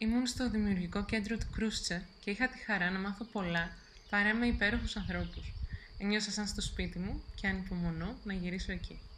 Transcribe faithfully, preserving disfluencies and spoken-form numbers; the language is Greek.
Ήμουν στο δημιουργικό κέντρο του Κρούστσε και είχα τη χαρά να μάθω πολλά παρέα με υπέροχους ανθρώπους. Ένιωσα σαν στο σπίτι μου και ανυπομονώ να γυρίσω εκεί.